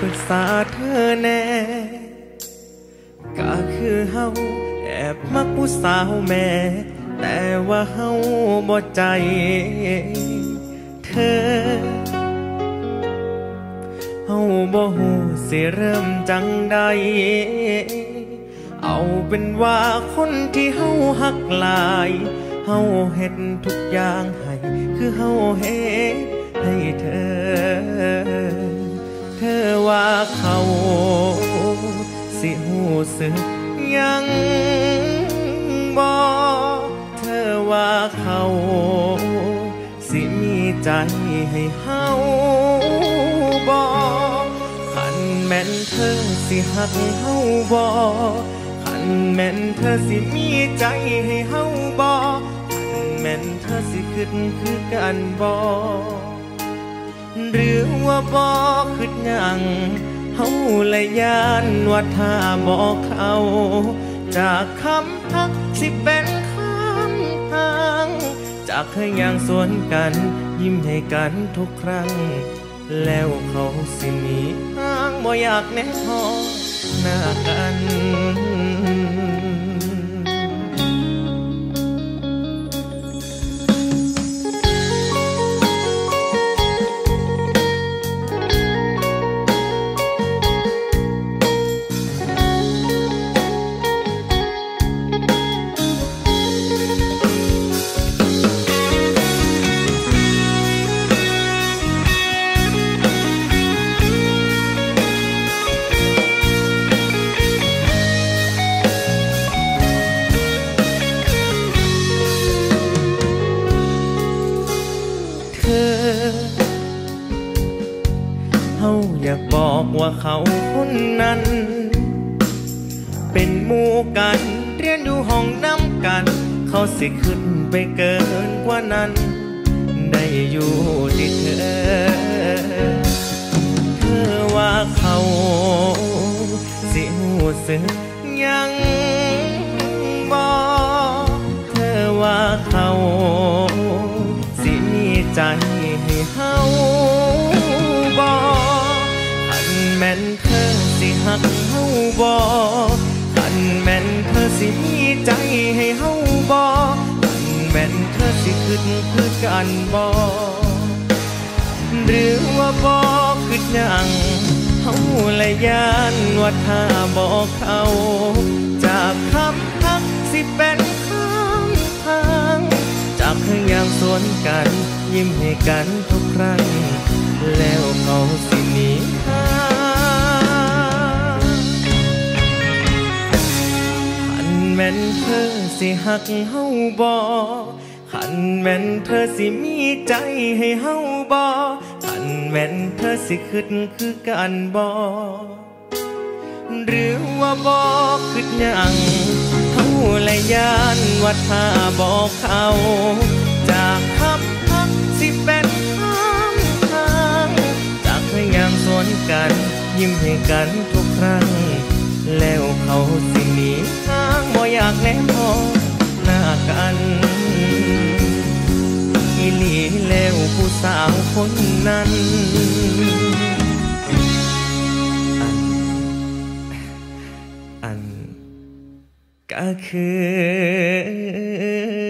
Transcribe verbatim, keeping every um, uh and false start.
รึกษาเธอแน่ก็คือเฮาแอบมักผู้สาวแม่แต่ว่าเฮาบ่ใจเธอเฮาบ่ฮู้สิเริ่มจังใดเอาเป็นว่าคนที่เฮาฮักหลายเฮาเฮ็ดทุกอย่างให้คือเฮาเฮ็ดให้เธอเธอว่าเขาสิฮู้สึกยังบ่เธอว่าเขาสิมีใจให้เฮาบ่คันแม่นเธอสิฮักเฮาบ่คันแม่นเธอสิมีใจให้เฮาบ่คันแม่นเธอสิคิดคือกันบ่หรือว่าบ่คิดหยังเฮาละยานว่าถ้าบอกเขาจากคำทักสิเป็นคำทางจากเคยอย่างสวนกันยิ้มให้กันทุกครั้งแล้วเขาสิมีทางบ่อยากแน่พอหน้ากันอยากบอกว่าเขาคนนั้นเป็นหมู่กันเรียนอยู่ห้องน้ำกันเขาสิขึ้นไปเกินกว่านั้นได้อยู่ที่เธอเธอว่าเขาสิหูสึกยังบอกเธอว่าเขาสิมีใจให้เฮาบอกแม่นเธอสิหักเฮาบ่คันแม่นเธอสิมีใจให้เฮาบ่คันแม่นเธอสิคิดคือกันบ่หรือว่าบ่คิดหยังเฮาละยานว่าถ้าบอกเขาจากคำทักสิเป็นคำทางจากเคยอย่างสวนกันยิ้มให้กันทุกครั้งแล้วเขาสิหนีทางคันแม่นเธอสิหักเฮาบ่คันแม่นเธอสิมีใจให้เฮาบ่คันแม่นเธอสิคิดคือกันบ่หรือว่าบ่คิดหยังเฮาละยานว่าถ้าบอกเขาจากคำทักสิเป็นคำทางจากเคยอย่างสวนกันยิ้มให้กันทุกครั้งแล้วเขาสิหนีทางบ่อยากแนมองหน้ากันอีหลีแล้วผู้สาวคนนั้นอันอันก็คือ